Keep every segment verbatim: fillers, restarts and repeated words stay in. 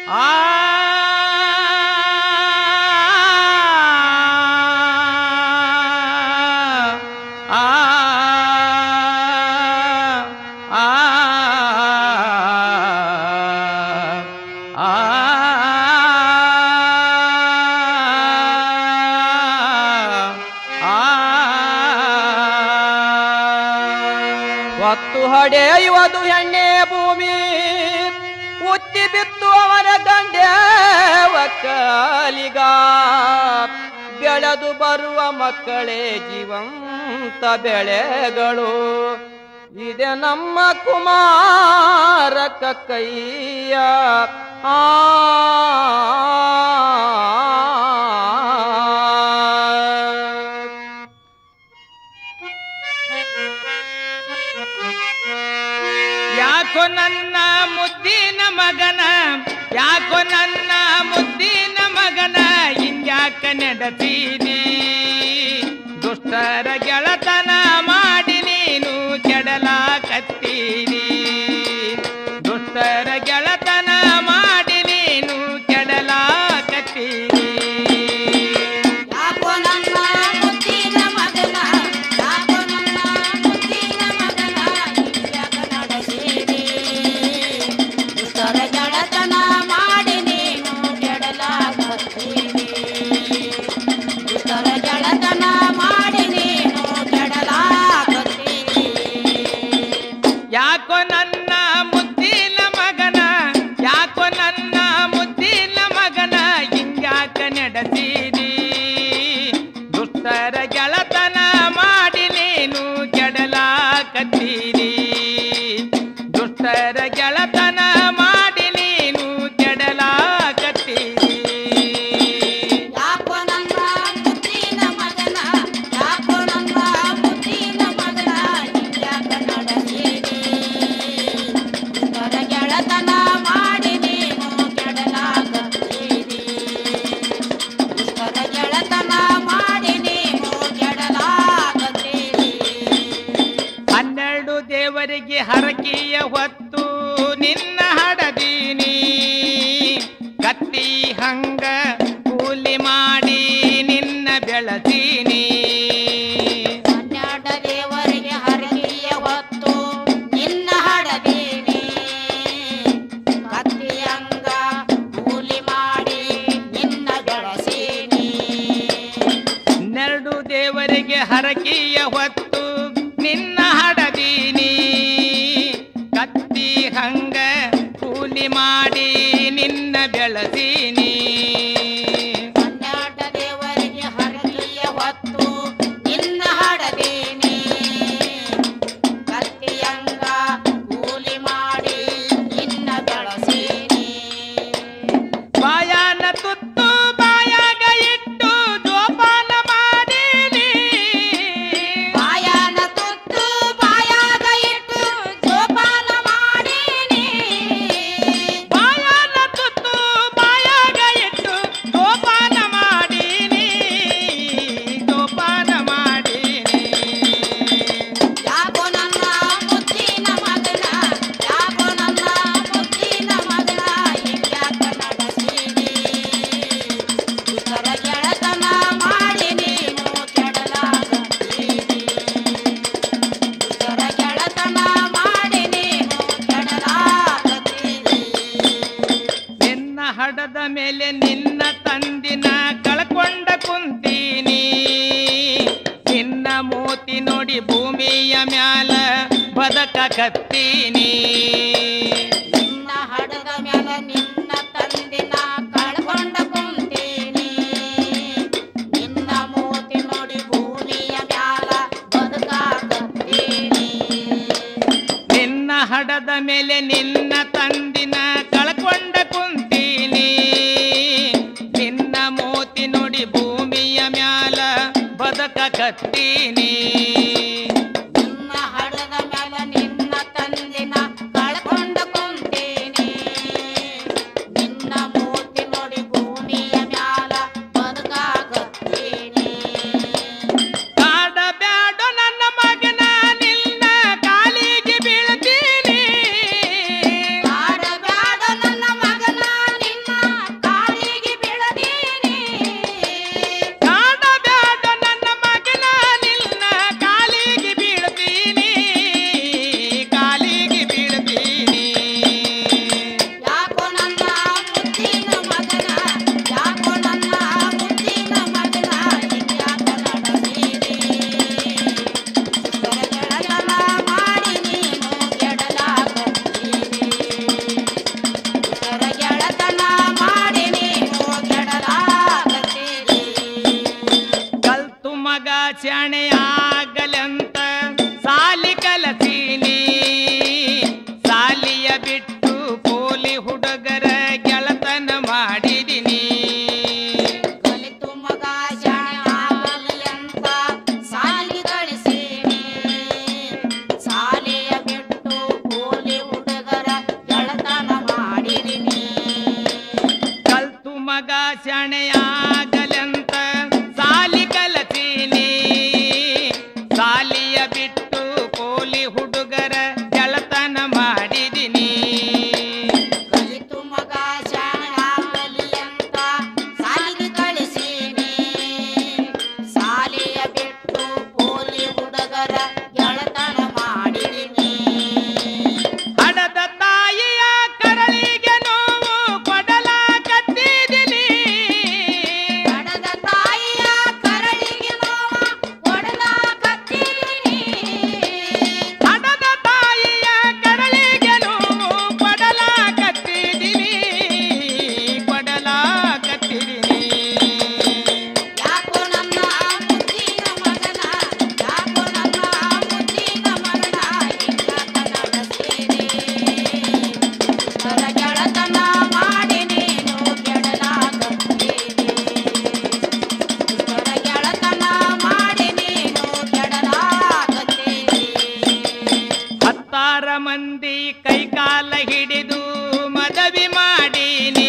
ಆ ಹೊತ್ತು ಹಡೆಯುವುದು ಹೆಣ್ಣೆ ಭೂಮಿ ಉತ್ತಿ ಬಿತ್ತು ಅವರ ಗಂಡೆ ಒಕ್ಕಲಿಗ ಬೆಳೆದು ಬರುವ ಮಕ್ಕಳೇ ಜೀವಂತ ಬೆಳೆಗಳು ಇದೆ ನಮ್ಮ ಕುಮಾರ ಕಕ್ಕಯ್ಯ ಆ ಯಾಕೋ ನನ್ನ ಮುದ್ದಿನ ಮಗನ ಯಾಕೋ ನನ್ನ ಮುದ್ದಿನ ಮಗನ ಹಿಂಗ್ಯಾಕ ನಡೆಸೀನಿ ದುಷ್ಟರ ಗೆಳತನ ಮಾಡಿ ನೀನು ಕೆಡಲಾಕತ್ತೀನಿ ದುಷ್ಟರ ಗೆಳತನ ಮಾಡಿ ನೀನು ಕೆಡಲಾಕತ್ತೀನಿ ಯಾಕೋ ನನ್ನ ಮುದ್ದಿನ ಮಗನ ಯಾಕೋ ನನ್ನ ಮುದ್ದಿನ ಮಗನ ಹಿಂಗ್ಯಾಕ ನಡೆಸೀನಿ ದುಷ್ಟರ ಗೆಳತನ ಮಾಡಿ ನೀನು ಕೆಡಲಾಕತ್ತೀನಿ ದುಷ್ಟರ ಗೆಳತನ ಮಾಡಿ ನೀನು ಕೆಡಲಾಕತ್ತೀನಿ ದೇವರಿಗೆ ಹರಕೆಯ ಹೊತ್ತು ನಿನ್ನ ಹಡದೀನಿ ಕತ್ತಿ ಹಂಗ ಕೂಲಿ ಮಾಡಿ ನಿನ್ನ ಬೆಳಸೀನಿ ಹನ್ನೆರಡ ದೇವರಿಗೆ ಹರಕೆಯ ಹೊತ್ತು ನಿನ್ನ ಹಡದೀನಿ ಕತ್ತಿ ಹಂಗ ಕೂಲಿ ಮಾಡಿ ನಿನ್ನ ಬೆಳಸೀನಿ ಹನ್ನೆರಡು ದೇವರಿಗೆ ಹರಕೆಯ ಹೊತ್ತು ನಿನ್ನ ಹಡದೀನಿ ಕತ್ತಿ ಹಂಗ ಕೂಲಿ ಮಾಡಿ ನಿನ್ನ ಬೆಳಸೀನಿ ಹನ್ನೆರಡ ದೇವರಿಗೆ ಹರಕೆಯ ಹೊತ್ತು ನಿನ್ನ ಹಡದೀನಿ ಕತ್ತಿ ಹಂಗ ಕೂಲಿ ಮಾಡಿ ನಿನ್ನ ಬೆಳಸೀನಿ ಬಾಯಾನ ತುತ್ತು ಬಾಯಾಗ ಇಟ್ಟು ಜೋಪಾನ ಮಾಡೀನಿ ಬಾಯಾನ ತುತ್ತು ಬಾಯಾಗ ಇಟ್ಟು ಜೋಪಾನ ಮಾಡೀನಿ ಬಾಯಾನ ತುತ್ತು ಬಾಯಾಗ ಇಟ್ಟು ಜೋಪಾನ ಮಾಡೀನಿ ಜೋಪಾನ ಮಾಡೀನಿ ಯಾಕೋ ನನ್ನ ಮುದ್ದಿನ ಮಗನ ಯಾಕೋ ನನ್ನ ಮುದ್ದಿನ ಮಗನ ಹಿಂಗ್ಯಾಕ ನಡೆಸೀನಿ ದುಷ್ಟರ ಗೆಳತನ ಮಾಡಿ ನೀನು ಕೆಡಲಾಕತ್ತೀನಿ ದುಷ್ಟರ ಗೆಳತನ ಮಾಡಿ ನೀನು ಕೆಡಲಾಕತ್ತೀನಿ ನಿನ್ನ ಹಡದ ಮೇಲೆ ನಿನ್ನ ತಂದಿನ ಕಳ್ಕೊಂಡ ಕುಂತೀನಿ ನಿನ್ನ ಮೋತಿ ನೋಡಿ ಭೂಮಿಯ ಮ್ಯಾಲ ಬದಕಕತ್ತೀನಿ ನಿನ್ನ ಹಡದ ಮ್ಯಾಲ ನಿನ್ನ ತಂದಿನ ಕಳ್ಕೊಂಡ ಕುಂತೀನಿ ನಿನ್ನ ಮೂತಿ ನೋಡಿ ಭೂಮಿಯ ಮ್ಯಾಲ ಬದುಕಾಕತ್ತೀನಿ ನಿನ್ನ ಹಡದ ಮೇಲೆ ನಿನ್ನ ತಂದಿನ ಕಳ್ಕೊಂಡ ಕುಂತೀನಿ ನಿನ್ನ ಮೋತಿ ನೋಡಿ ಭೂಮಿಯ ಮ್ಯಾಲ ಬದಕಕತ್ತೀನಿ ನಿನ್ನ ಹಡದ ಮ್ಯಾಲ ನಿನ್ನ ತಂದಿನ ಕಳ್ಕೊಂಡ ಕುಂತೀನಿ ನಿನ್ನ ಮೂತಿ ನೋಡಿ ಭೂಮಿಯ ಮ್ಯಾಲ ಬದುಕಾಕತ್ತೀನಿ ಕಾಡ ಬ್ಯಾಡೋ ನನ್ನ ಮಗನ ನಿನ್ನ ಕಾಲಿಗೆ ಬೀಳ್ತೀನಿ ಕಾಡ ಬ್ಯಾಡ ನನ್ನ ಮಗನ ನಿನ್ನ ಹತ್ತಾರ ಮಂದಿ ಕೈಕಾಲ ಹಿಡಿದು ಮದವಿ ಮಾಡೀನಿ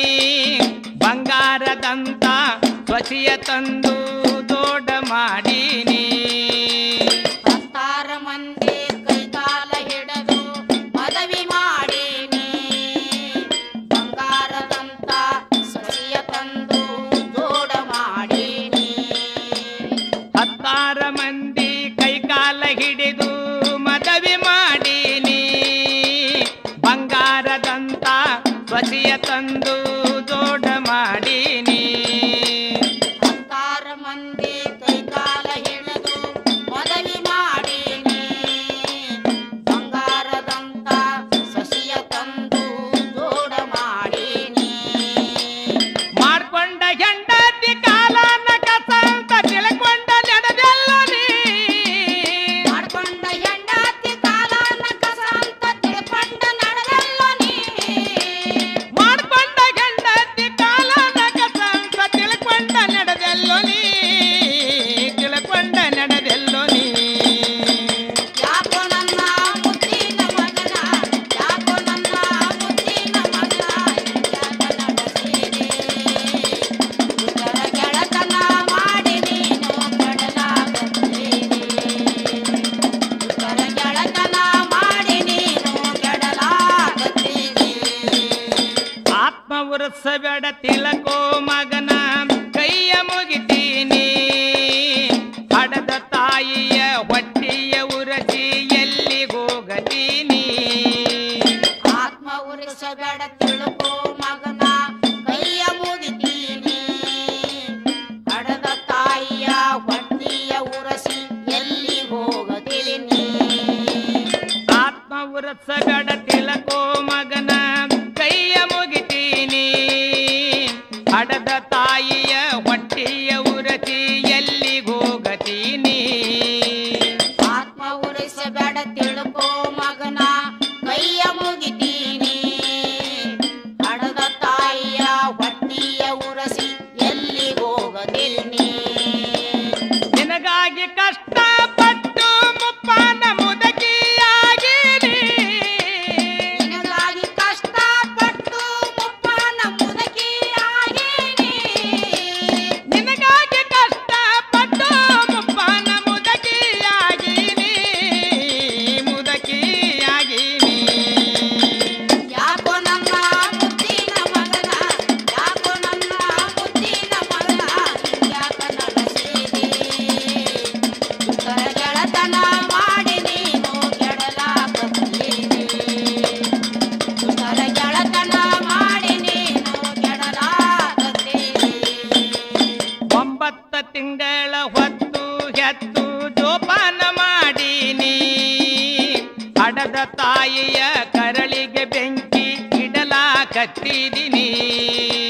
ಬಂಗಾರದಂತ ಸ್ವಸಿಯ ತಂದು ದೊಡ್ಡ ಮಾಡೀನಿ ಹತ್ತಾರು ಮಂದಿ ಕೈಕಾಲ ಹಿಡಿದು ಮದವಿ ಮಾಡೀನಿ ಬಂಗಾರದಂತ ಸಸಿಯ ತಂದು ಜೋಡ ಮಾಡೀನಿ ಹತ್ತಾರ ಮಂದಿ ಕೈಕಾಲ ಹಿಡಿದು ಮದವಿ ಮಾಡೀನಿ ಬಂಗಾರದಂತ ಸ್ವಸಿಯ ತಂದು ದೊಡ್ಡ ಮಾಡೀನಿ ಹತ್ತಾರು ಮಂದಿ ಕೈಕಾಲ ಹಿಡಿದು ಮದವಿ ಮಾಡೀನಿ ಬಂಗಾರದಂತ ಸಸಿಯ ತಂದು ಜೋಡ ಮಾಡೀನಿ ಮಾಡ್ಕೊಂಡ ಹೆಂಡತಿ ಕಾಲನ ಕಸಂತ ತಿಳ್ಕೊಂಡ ನಡೆದೆಲ್ಲ ನೀ ಮಾಡ್ಕೊಂಡ ಹೆಂಡತಿ ಕಾಲನ ಕಸ ಅಂತ ತಿಳ್ಕೊಂಡ ನಡೆದೆಲ್ಲ ನೀ ಮಾಡ್ಕೊಂಡ ಹೆಂಡತಿ ಕಾಲನ ಕಸಂತ ತಿಳ್ಕೊಂಡ ನಡೆದೆಲ್ಲೋ ನೀ ತಿಳ್ಕೊಂಡ ನಡೆದೆಲ್ಲೋ ನೀ ಯಾಕೋ ನನ್ನ ಮುದ್ದಿನ ಮಗನ ಯಾಕೋ ನನ್ನ ಮುದ್ದಿನ ಮಗನ ಯಾಕ ನಡೆಸಿದೆ ಉತ್ತರ ಗೆಳತನ ಮಾಡಿ ನೀನು ಕೆಡಲಾಗತ್ತೀರಿ ಉತ್ತರ ಗೆಳತನ ಮಾಡಿ ನೀನು ಕೆಡಲಾಗತ್ತೀರಿ ಆತ್ಮ ಉರ್ಸಬೇಡ ತಿಲಕೋ ಮಗನ ಕೈಯ ಮುಗಿತೀನಿ ಹಡದ ತಾಯಿಯ ಹೊಟ್ಟಿಯ ಉರಸಿ ಎಲ್ಲಿಗೋಗತೀನಿ ಆತ್ಮ ಉರಿಸಬೇಡ ತಿಳುಕೋ ಮಗನ ಕೈಯ ಮುಗಿತೀನಿ ಹಡದ ತಾಯಿಯ ಹೊಟ್ಟಿಯ ಉರಸಿ ಎಲ್ಲಿ ಹೋಗತೀನಿ ಆತ್ಮ ಉರಸಬೇಡ ತಿಲಕೋ ಮಗನ ಕೈಯ ಮುಗಿತೀನಿ ಹಡದ ತಾಯಿಯ ಹೊಟ್ಟಿಯ ಉರಸಿ ಎಲ್ಲಿಗೋಗತೀನಿ ಆತ್ಮ ಉರಿಸಬೇಡ ತಿಳುಕೋ ಮಗನ ಕೈಯ ಮುಗಿತೀನಿ ಹಡದ ತಾಯಿಯ ಹೊಟ್ಟಿಯ ಉರಸಿ ಎಲ್ಲಿ ಹೋಗತೀನಿ ನಿನಗಾಗಿ ಕಷ್ಟಪಟ್ಟು ಮುಪ್ಪನ ಮುದಕಿಯಾಗಿನಿ ನಿನಗಾಗಿ ಕಷ್ಟಪಟ್ಟು ಮುಪ್ಪನ ಮುದಕಿಯಾಗೀನಿ ನಿನಗಾಗಿ ಕಷ್ಟಪಟ್ಟು ಮುಪ್ಪನ ಮುದಕಿಯಾಗಿನಿ ಮುದಕಿಯಾಗಿನಿ ಯಾಕೋ ನನ್ನ ಮುದ್ದಿನ ಮಗನ ಯಾಕೋ ನನ್ನ ಮುದ್ದಿನ ಮಗನ ಯಾಕ ನಡೆಸಿದಿ ಉತ್ತರ ಗೆಳತನ ಮಾಡಿ ನೀನು ಕೆಡಲಾಗತ್ತೀರಿ ಉತ್ತರ ಗೆಳತನ ಮಾಡಿ ನೀನು ಕೆಡಲಾಗತ್ತೀರಿ ಒಂಬತ್ತ ತಿಂಗಳ ಹೊತ್ತು ಹೆತ್ತು ಜೋಪಾನ ಮಾಡೀನಿ ಹಡದ ತಾಯಿಯ ಕರಳಿಗೆ ಬೆಂಕಿ ಇಡಲಾಕತ್ತಿದ್ದೀನಿ